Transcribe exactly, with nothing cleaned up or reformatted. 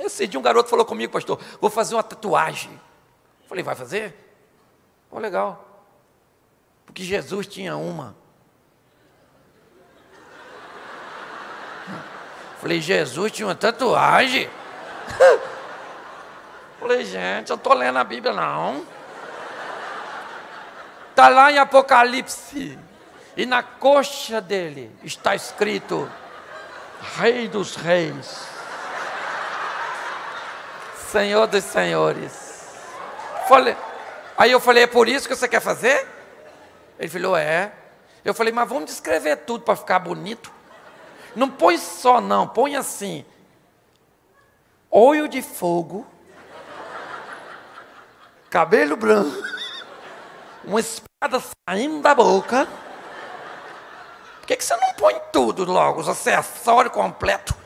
Esse dia um garoto falou comigo, pastor, vou fazer uma tatuagem. Falei, vai fazer? Oh, legal. Porque Jesus tinha uma. Falei, Jesus tinha uma tatuagem? Falei, gente, eu não estou lendo a Bíblia, não. Está lá em Apocalipse. E na coxa dele está escrito, Rei dos Reis, Senhor dos Senhores. Falei, aí eu falei, é por isso que você quer fazer? Ele falou, é. Eu falei, mas vamos descrever tudo para ficar bonito. Não põe só não, põe assim. Olho de fogo, cabelo branco, uma espada saindo da boca. Por que que você não põe tudo logo, os acessórios completos?